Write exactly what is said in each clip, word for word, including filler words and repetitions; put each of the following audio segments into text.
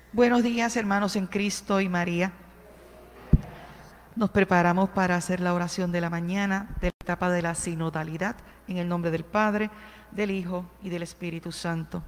Buenos días, hermanos en Cristo y María. Nos preparamos para hacer la oración de la mañana de la etapa de la sinodalidad, en el nombre del Padre, del Hijo y del Espíritu Santo.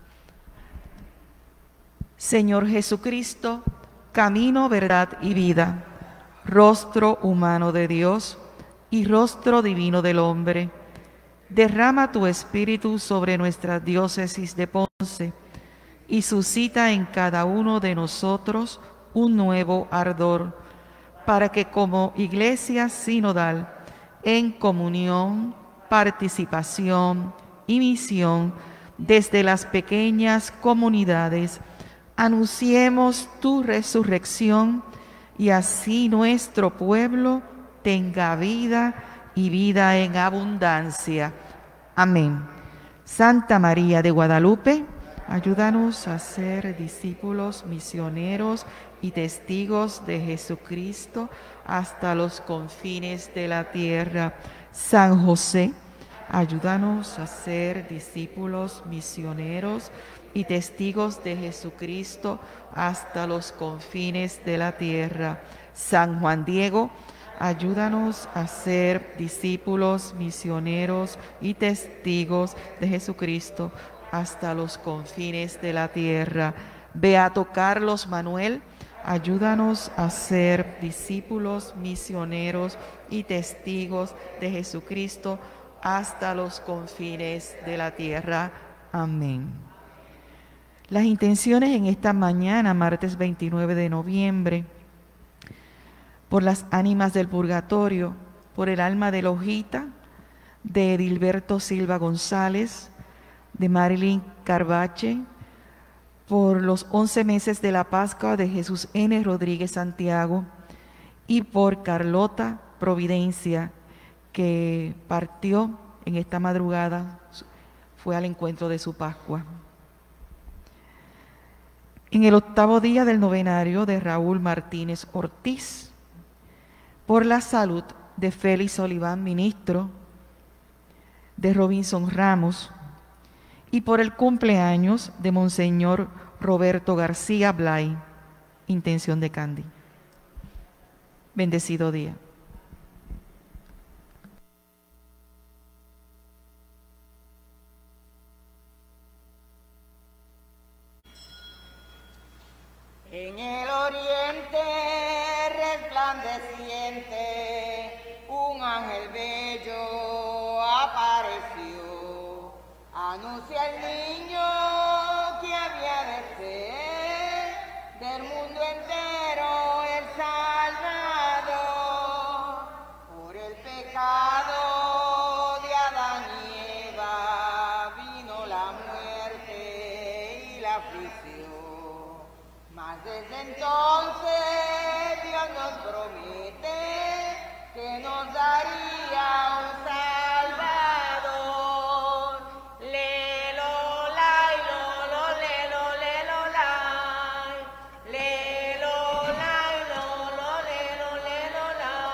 Señor Jesucristo, camino, verdad y vida, rostro humano de Dios y rostro divino del hombre, derrama tu Espíritu sobre nuestra diócesis de Ponce y suscita en cada uno de nosotros un nuevo ardor, para que como iglesia sinodal, en comunión, participación y misión, desde las pequeñas comunidades, anunciemos tu resurrección y así nuestro pueblo tenga vida y vida en abundancia. Amén. Santa María de Guadalupe, ayúdanos a ser discípulos, misioneros y testigos de Jesucristo hasta los confines de la tierra. San José, ayúdanos a ser discípulos, misioneros y testigos de Jesucristo hasta los confines de la tierra. San Juan Diego, ayúdanos a ser discípulos, misioneros y testigos de Jesucristo hasta los confines de la tierra. Beato Carlos Manuel, ayúdanos a ser discípulos, misioneros y testigos de Jesucristo hasta los confines de la tierra. Amén. Las intenciones en esta mañana, martes veintinueve de noviembre, por las ánimas del purgatorio, por el alma de Lojita, de Edilberto Silva González, de Marilyn Carvache, por los once meses de la Pascua de Jesús N. Rodríguez Santiago y por Carlota Providencia, que partió en esta madrugada, fue al encuentro de su Pascua. En el octavo día del novenario de Raúl Martínez Ortiz, por la salud de Félix Oliván, ministro, de Robinson Ramos, y por el cumpleaños de Monseñor Roberto García Blay, intención de Candy. Bendecido día. En el oriente resplandeciente, un ángel bello apareció, anuncia al niño que había de ser del mundo entero el Salvador. Por el pecado de Adán y Eva vino la muerte y la aflicción. Mas desde entonces Dios nos promete que nos daría un Salvador. Lelo, lai, lolo, lelo, lelo, lai. Lelo, lai, lolo, lelo, lelo,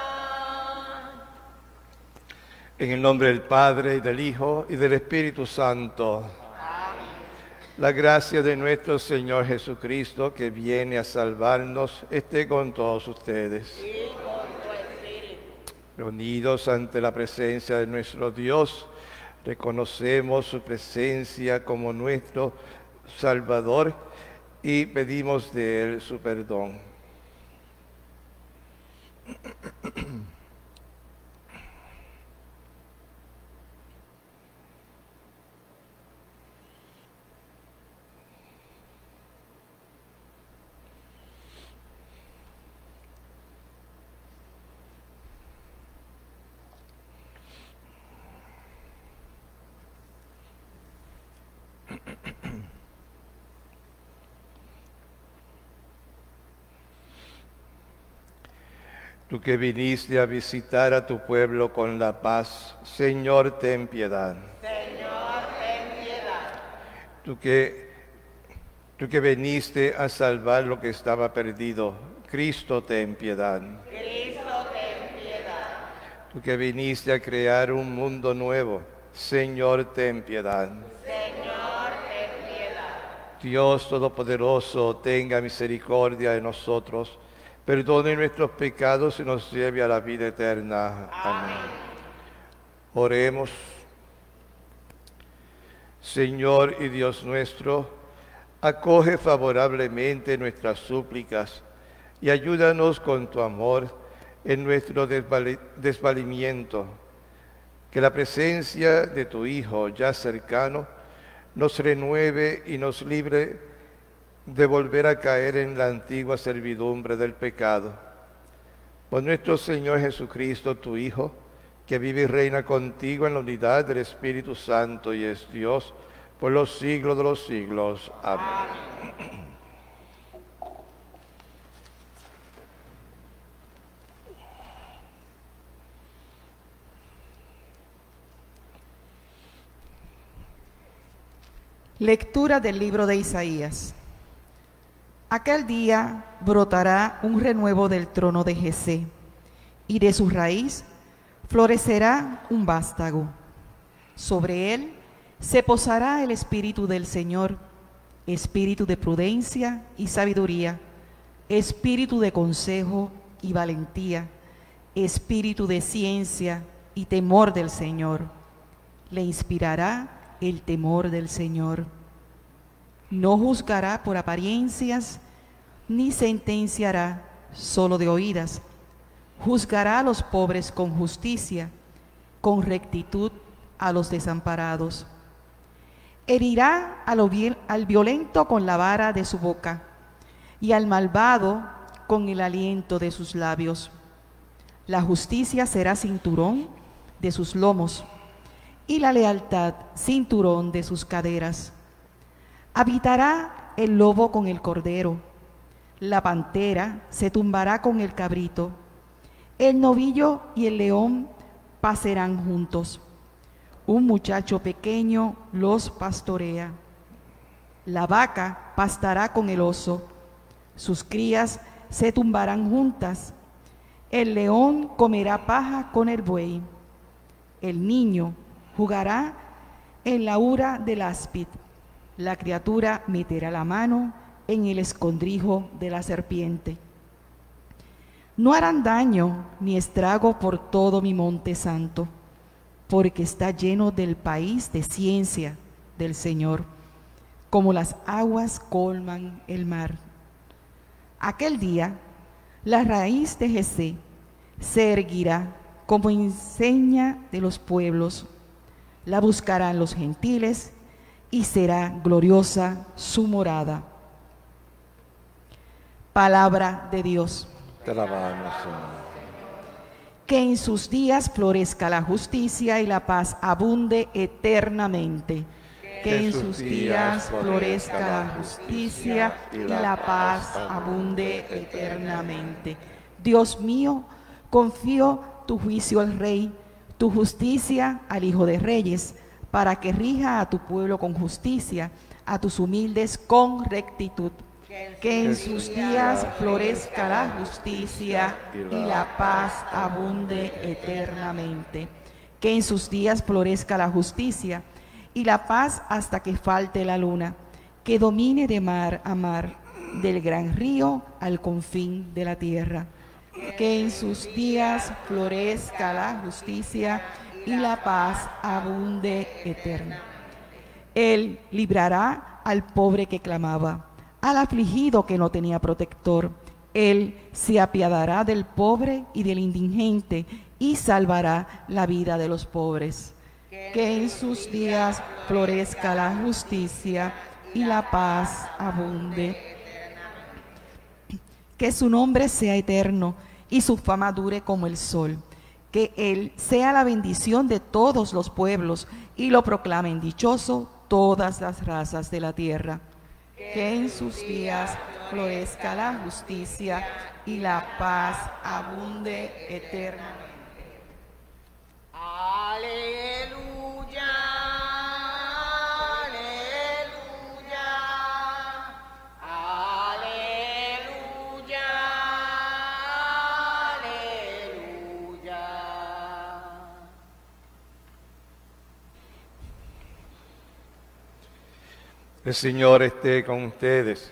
lai. En el nombre del Padre, y del Hijo, y del Espíritu Santo. La gracia de nuestro Señor Jesucristo, que viene a salvarnos, esté con todos ustedes. Y con tu espíritu. Reunidos ante la presencia de nuestro Dios, reconocemos su presencia como nuestro Salvador y pedimos de Él su perdón. Tú que viniste a visitar a tu pueblo con la paz, Señor, ten piedad. Señor, ten piedad. Tú que, tú que viniste a salvar lo que estaba perdido, Cristo, ten piedad. Cristo, ten piedad. Tú que viniste a crear un mundo nuevo, Señor, ten piedad. Señor, ten piedad. Dios Todopoderoso, tenga misericordia de nosotros, perdone nuestros pecados y nos lleve a la vida eterna. Amén. Oremos. Señor y Dios nuestro, acoge favorablemente nuestras súplicas y ayúdanos con tu amor en nuestro desvali- desvalimiento. Que la presencia de tu Hijo ya cercano nos renueve y nos libre de volver a caer en la antigua servidumbre del pecado. Por nuestro Señor Jesucristo, tu Hijo, que vive y reina contigo en la unidad del Espíritu Santo y es Dios por los siglos de los siglos. Amén. Lectura del libro de Isaías. Aquel día brotará un renuevo del trono de Jesé, y de su raíz florecerá un vástago. Sobre él se posará el espíritu del Señor, espíritu de prudencia y sabiduría, espíritu de consejo y valentía, espíritu de ciencia y temor del Señor. Le inspirará el temor del Señor. No juzgará por apariencias, ni sentenciará solo de oídas. Juzgará a los pobres con justicia, con rectitud a los desamparados. Herirá a lo vi- al violento con la vara de su boca, y al malvado con el aliento de sus labios. La justicia será cinturón de sus lomos, y la lealtad cinturón de sus caderas. Habitará el lobo con el cordero, la pantera se tumbará con el cabrito, el novillo y el león pasarán juntos. Un muchacho pequeño los pastorea. La vaca pastará con el oso, sus crías se tumbarán juntas. El león comerá paja con el buey. El niño jugará en la ura del áspid. La criatura meterá la mano en el escondrijo de la serpiente. No harán daño ni estrago por todo mi monte santo, porque está lleno del país de ciencia del Señor, como las aguas colman el mar. Aquel día, la raíz de Jesé se erguirá como enseña de los pueblos. La buscarán los gentiles y será gloriosa su morada. Palabra de Dios. Te alabamos, Señor. Que en sus días florezca la justicia y la paz abunde eternamente. Que en sus días florezca la justicia y la paz abunde eternamente. Dios mío, confío tu juicio al Rey, tu justicia al Hijo de Reyes, para que rija a tu pueblo con justicia, a tus humildes con rectitud. Que en sus días florezca la justicia y la paz abunde eternamente. Que en sus días florezca la justicia y la paz hasta que falte la luna. Que domine de mar a mar, del gran río al confín de la tierra. Que en sus días florezca la justicia y la paz abunde eterna. Él librará al pobre que clamaba, al afligido que no tenía protector. Él se apiadará del pobre y del indigente y salvará la vida de los pobres. Que en sus días florezca la justicia y la paz abunde. Que su nombre sea eterno y su fama dure como el sol. Que Él sea la bendición de todos los pueblos y lo proclamen dichoso todas las razas de la tierra. Que en sus días florezca la justicia y la paz abunde eternamente. Aleluya, aleluya, aleluya, aleluya. El Señor esté con ustedes.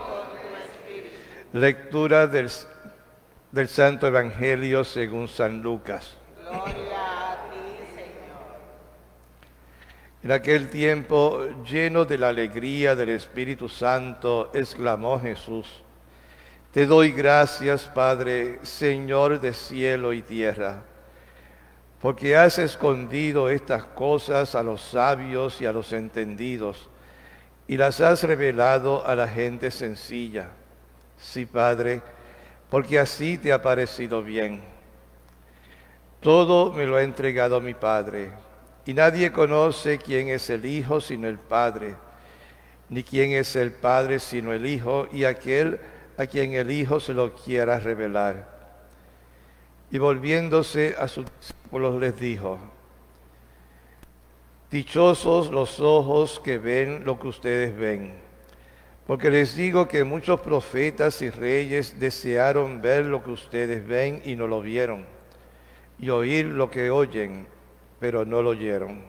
Lectura del, del Santo Evangelio según San Lucas. Gloria a ti, Señor. En aquel tiempo, lleno de la alegría del Espíritu Santo, exclamó Jesús: Te doy gracias, Padre, Señor de cielo y tierra, porque has escondido estas cosas a los sabios y a los entendidos, y las has revelado a la gente sencilla. Sí, Padre, porque así te ha parecido bien. Todo me lo ha entregado mi Padre, y nadie conoce quién es el Hijo sino el Padre, ni quién es el Padre sino el Hijo, y aquel a quien el Hijo se lo quiera revelar. Y volviéndose a sus discípulos les dijo: Dichosos los ojos que ven lo que ustedes ven, porque les digo que muchos profetas y reyes desearon ver lo que ustedes ven y no lo vieron, y oír lo que oyen, pero no lo oyeron.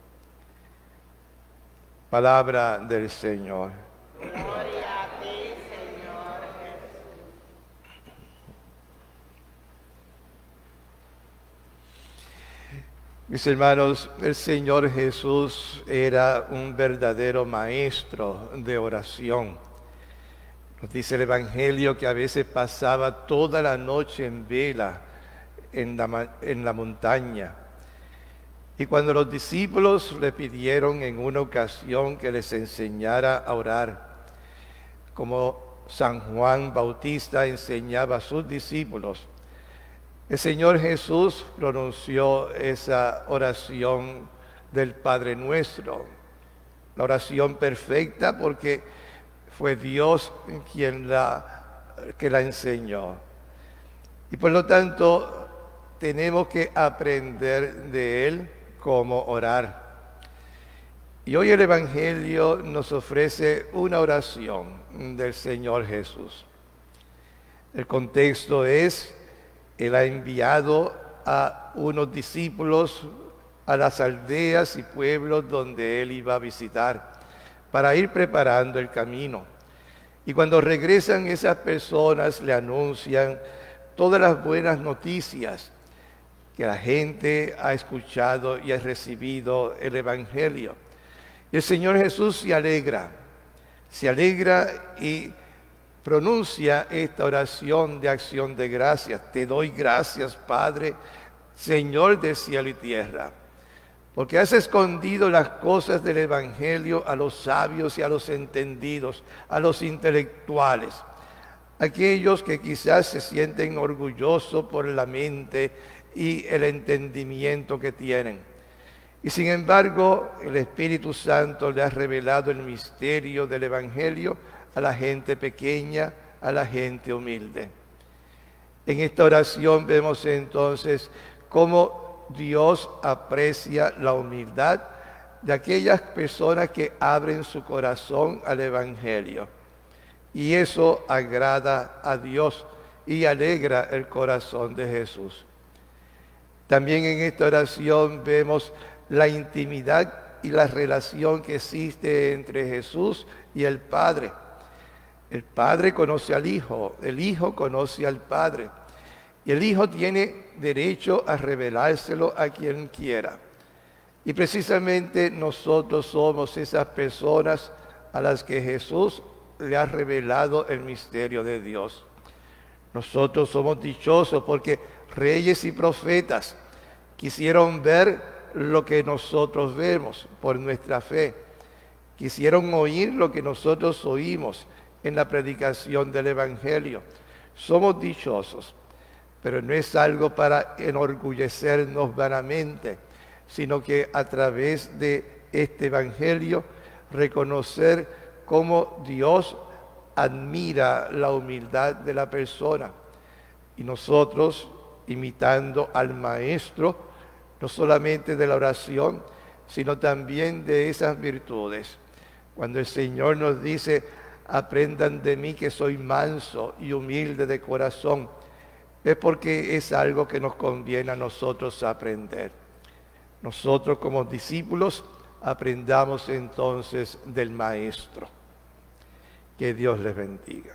Palabra del Señor. Gloria a ti, Señor Jesús. Mis hermanos, el Señor Jesús era un verdadero maestro de oración. Nos dice el Evangelio que a veces pasaba toda la noche en vela en la, en la montaña. Y cuando los discípulos le pidieron en una ocasión que les enseñara a orar, como San Juan Bautista enseñaba a sus discípulos, el Señor Jesús pronunció esa oración del Padre Nuestro, la oración perfecta, porque fue Dios quien la, que la enseñó. Y por lo tanto, tenemos que aprender de Él cómo orar. Y hoy el Evangelio nos ofrece una oración del Señor Jesús. El contexto es: Él ha enviado a unos discípulos a las aldeas y pueblos donde Él iba a visitar para ir preparando el camino. Y cuando regresan, esas personas le anuncian todas las buenas noticias, que la gente ha escuchado y ha recibido el Evangelio. Y el Señor Jesús se alegra, se alegra y pronuncia esta oración de acción de gracias. Te doy gracias, Padre, Señor de cielo y tierra, porque has escondido las cosas del Evangelio a los sabios y a los entendidos, a los intelectuales, aquellos que quizás se sienten orgullosos por la mente y el entendimiento que tienen. Y sin embargo, el Espíritu Santo le ha revelado el misterio del Evangelio a la gente pequeña, a la gente humilde. En esta oración vemos entonces cómo Dios aprecia la humildad de aquellas personas que abren su corazón al Evangelio. Y eso agrada a Dios y alegra el corazón de Jesús. También en esta oración vemos la intimidad y la relación que existe entre Jesús y el Padre. El Padre conoce al Hijo, el Hijo conoce al Padre, y el Hijo tiene derecho a revelárselo a quien quiera. Y precisamente nosotros somos esas personas a las que Jesús le ha revelado el misterio de Dios. Nosotros somos dichosos porque reyes y profetas quisieron ver lo que nosotros vemos por nuestra fe. Quisieron oír lo que nosotros oímos en la predicación del Evangelio. Somos dichosos, pero no es algo para enorgullecernos vanamente, sino que a través de este Evangelio reconocer cómo Dios admira la humildad de la persona. Y nosotros, imitando al Maestro, no solamente de la oración, sino también de esas virtudes. Cuando el Señor nos dice: aprendan de mí que soy manso y humilde de corazón, es porque es algo que nos conviene a nosotros aprender. Nosotros como discípulos Aprendamos entonces del Maestro. Que Dios les bendiga.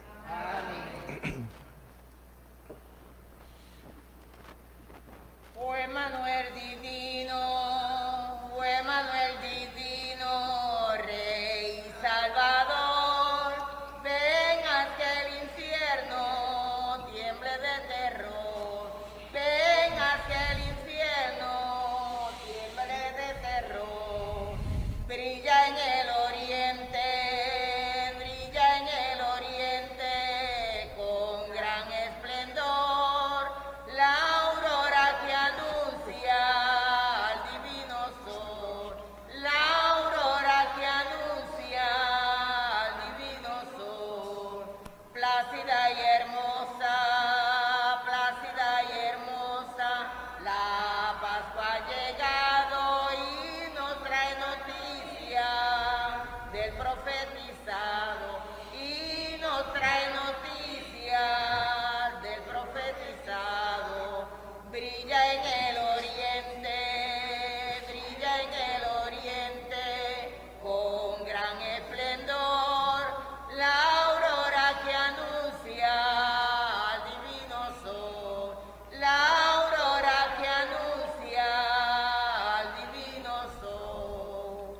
Oh Emmanuel divino, oh Emmanuel divino, Rey y Salvador, vengas que el infierno tiemble de terror, vengas que el infierno tiemble de terror, brilla en el oriente, brilla en el oriente con gran esplendor, la aurora que anuncia al divino sol, la aurora que anuncia al divino sol, plácida y hermosa, plácida y hermosa, la Pascua ha llegado y nos trae noticia del profetizado, y nos trae noticias del profetizado. Brilla en el oriente, brilla en el oriente con gran esplendor, la aurora que anuncia al divino sol, la aurora que anuncia al divino sol.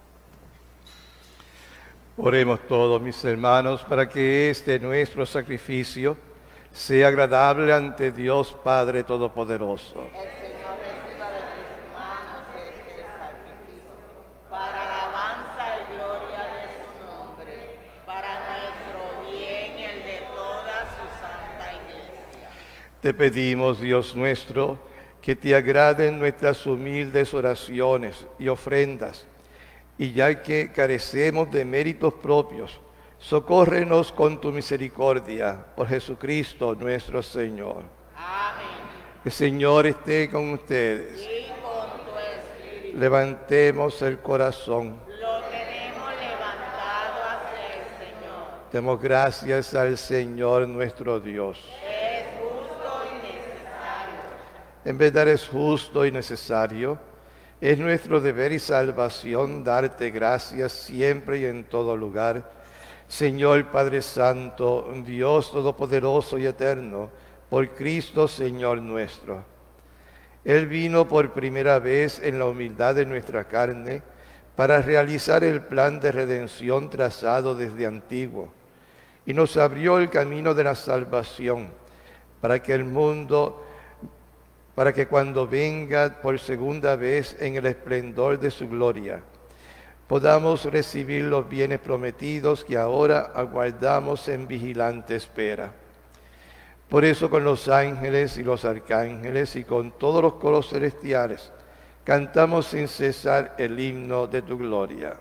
Oremos todos, mis hermanos, para que este nuestro sacrificio sea agradable ante Dios Padre Todopoderoso. El Señor reciba de tus manos este sacrificio, para alabanza y gloria de su nombre, para nuestro bien y el de toda su santa iglesia. Te pedimos, Dios nuestro, que te agraden nuestras humildes oraciones y ofrendas, y ya que carecemos de méritos propios, socórrenos con tu misericordia, por Jesucristo nuestro Señor. Amén. El Señor esté con ustedes. Y con tu espíritu Levantemos el corazón. lo tenemos levantado hacia el Señor. Demos gracias al Señor nuestro Dios. Es justo y necesario. En verdad es justo y necesario. Es nuestro deber y salvación darte gracias siempre y en todo lugar. Señor Padre Santo, Dios Todopoderoso y Eterno, por Cristo Señor nuestro. Él vino por primera vez en la humildad de nuestra carne para realizar el plan de redención trazado desde antiguo, y nos abrió el camino de la salvación para que el mundo, para que cuando venga por segunda vez en el esplendor de su gloria, podamos recibir los bienes prometidos que ahora aguardamos en vigilante espera. Por eso con los ángeles y los arcángeles y con todos los coros celestiales cantamos sin cesar el himno de tu gloria.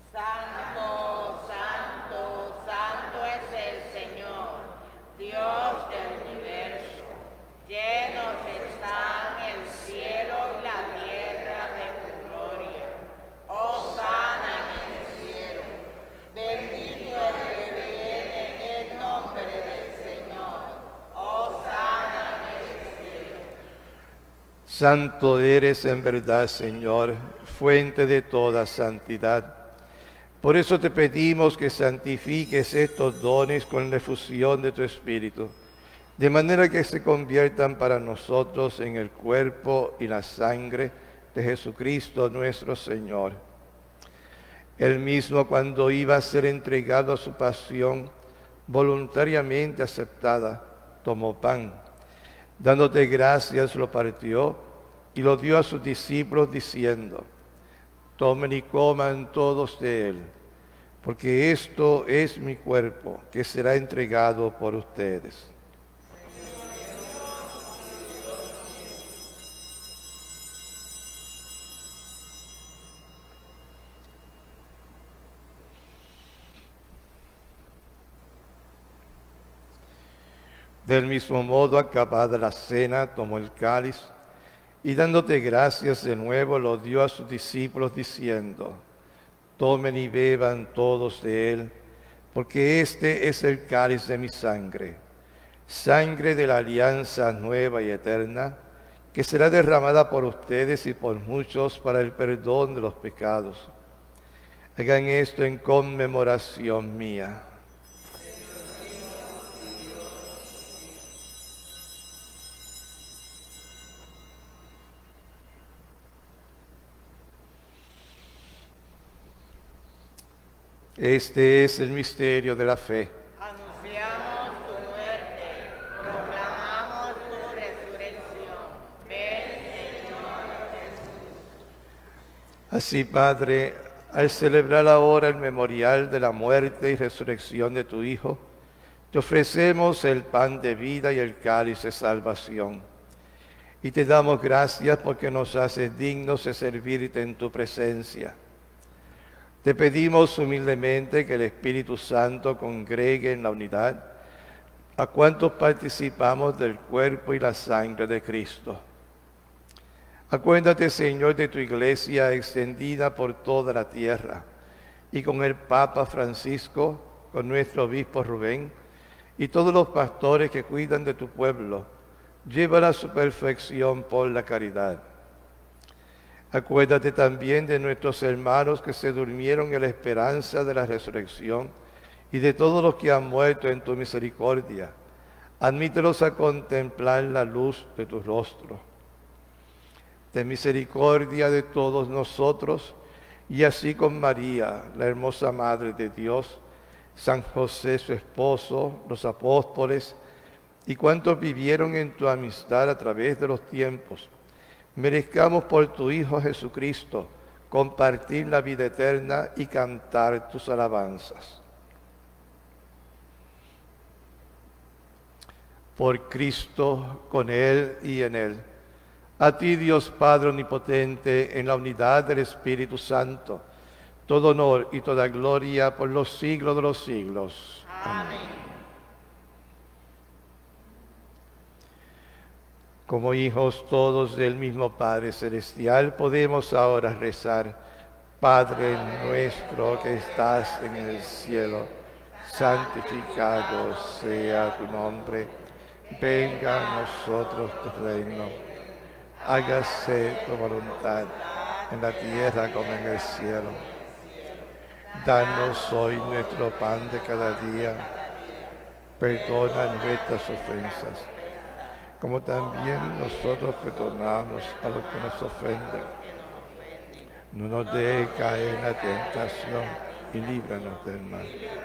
Santo, santo, santo es el Señor, Dios del universo. Llenos están el cielo y la tierra de tu gloria. Hosana en el cielo. Bendito el que viene en nombre del Señor. Hosana en el cielo. Santo eres en verdad, Señor, fuente de toda santidad. Por eso te pedimos que santifiques estos dones con la efusión de tu Espíritu, de manera que se conviertan para nosotros en el cuerpo y la sangre de Jesucristo nuestro Señor. Él mismo, cuando iba a ser entregado a su pasión voluntariamente aceptada, tomó pan. Dándote gracias, lo partió y lo dio a sus discípulos diciendo: tomen y coman todos de él, porque esto es mi cuerpo, que será entregado por ustedes. Del mismo modo, acabada la cena, tomó el cáliz y dándote gracias de nuevo lo dio a sus discípulos diciendo: tomen y beban todos de él, porque este es el cáliz de mi sangre, sangre de la alianza nueva y eterna, que será derramada por ustedes y por muchos para el perdón de los pecados. Hagan esto en conmemoración mía. Este es el misterio de la fe. Anunciamos tu muerte, proclamamos tu resurrección. Ven, Señor Jesús. Así, Padre, al celebrar ahora el memorial de la muerte y resurrección de tu Hijo, te ofrecemos el pan de vida y el cáliz de salvación. Y te damos gracias porque nos haces dignos de servirte en tu presencia. Te pedimos humildemente que el Espíritu Santo congregue en la unidad a cuantos participamos del cuerpo y la sangre de Cristo. Acuérdate, Señor, de tu iglesia extendida por toda la tierra y con el Papa Francisco, con nuestro obispo Rubén y todos los pastores que cuidan de tu pueblo. Llévala a su perfección por la caridad. Acuérdate también de nuestros hermanos que se durmieron en la esperanza de la resurrección y de todos los que han muerto en tu misericordia. Admítelos a contemplar la luz de tu rostro. Ten misericordia de todos nosotros y así con María, la hermosa Madre de Dios, San José su esposo, los apóstoles y cuantos vivieron en tu amistad a través de los tiempos, merezcamos por tu Hijo Jesucristo compartir la vida eterna y cantar tus alabanzas. Por Cristo, con Él y en Él. A ti, Dios Padre Omnipotente, en la unidad del Espíritu Santo, todo honor y toda gloria por los siglos de los siglos. Amén. Como hijos todos del mismo Padre Celestial, podemos ahora rezar: Padre nuestro que estás en el cielo, santificado sea tu nombre. Venga a nosotros tu reino. Hágase tu voluntad en la tierra como en el cielo. Danos hoy nuestro pan de cada día. Perdona nuestras ofensas, como también nosotros perdonamos a los que nos ofenden. No nos dejes caer en la tentación y líbranos del mal.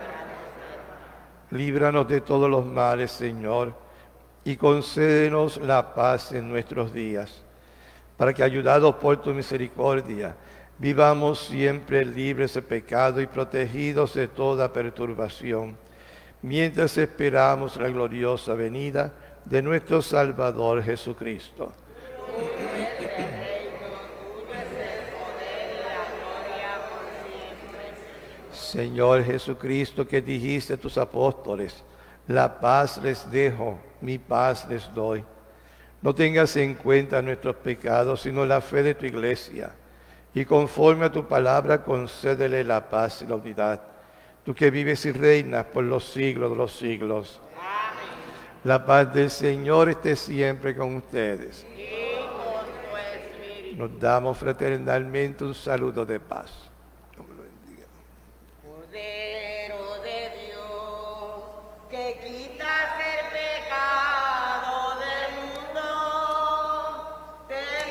Líbranos de todos los males, Señor, y concédenos la paz en nuestros días, para que, ayudados por tu misericordia, vivamos siempre libres de pecado y protegidos de toda perturbación, mientras esperamos la gloriosa venida de nuestro Salvador Jesucristo. Señor Jesucristo, que dijiste a tus apóstoles: la paz les dejo, mi paz les doy. No tengas en cuenta nuestros pecados, sino la fe de tu iglesia, y conforme a tu palabra concédele la paz y la unidad. Tú que vives y reinas por los siglos de los siglos. Amén. La paz del Señor esté siempre con ustedes. Y con tu espíritu. Nos damos fraternalmente un saludo de paz. Dios me lo bendiga. Cordero de Dios, que quitas el pecado del mundo, ten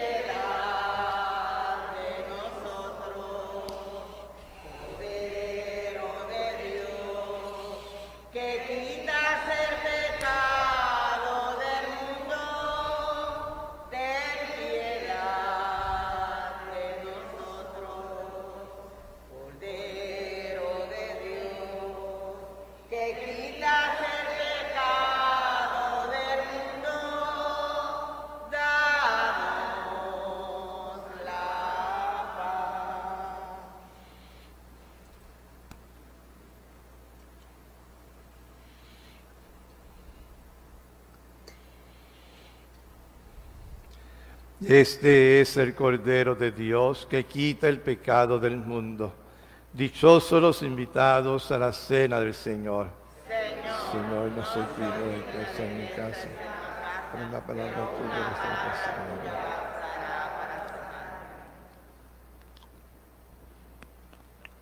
piedad de nosotros. Cordero de Dios, que quitas el pecado del mundo, ten piedad de nosotros. Cordero de Dios, que quitas el pecado del mundo, danos la paz. Este es el Cordero de Dios que quita el pecado del mundo. Dichosos los invitados a la cena del Señor. Señor, no soy digno de que estés en mi casa, pero en la palabra tuya de salvación.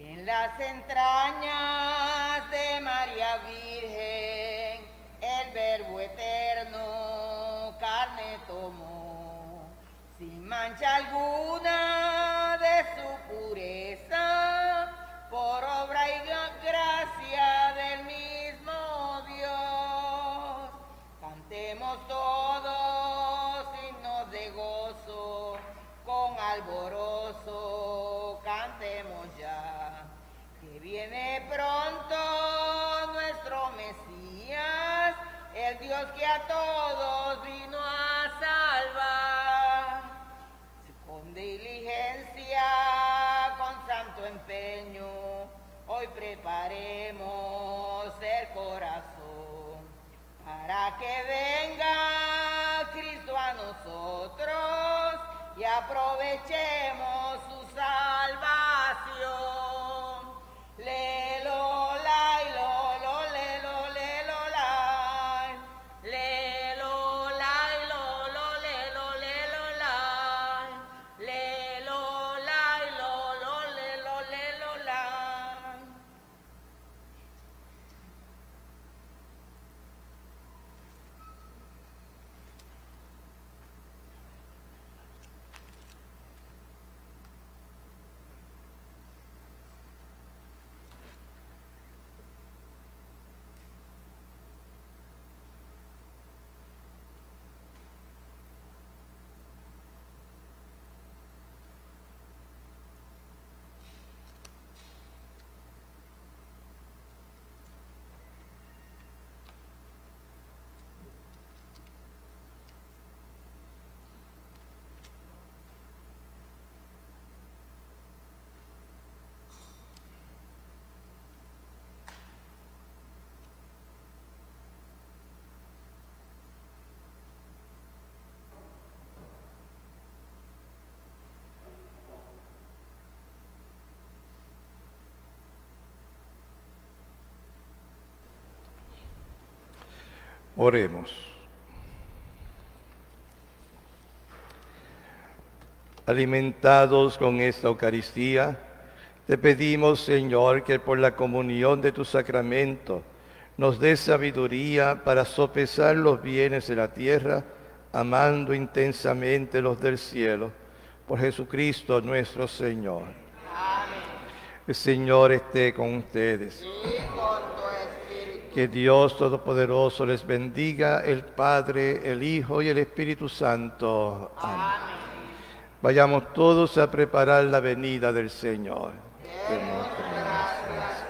En las entrañas de María Virgen, el Verbo eterno carne tomó, sin mancha alguna de su pureza, por obra y gracia del mismo Dios. Cantemos todos himnos de gozo, con alborozo cantemos ya, que viene pronto nuestro Mesías, el Dios que a todos vino a salvar. Con diligencia, con santo empeño, hoy preparemos el corazón, para que venga Cristo a nosotros y aprovechemos su salvación. Lelo, lai, lo, lo, lelo, lelo, lai. Lelo, lai, lo, lo, lelo, lelo, lai. Lelo, lai, lo, lo, lelo, lelo, lai. Oremos. Alimentados con esta Eucaristía, te pedimos, Señor, que por la comunión de tu sacramento nos des sabiduría para sopesar los bienes de la tierra, amando intensamente los del cielo. Por Jesucristo nuestro Señor. Amén. El Señor esté con ustedes. Y con tu espíritu. Que Dios Todopoderoso les bendiga, el Padre, el Hijo y el Espíritu Santo. Amén. Amén. Vayamos todos a preparar la venida del Señor. Demos gracias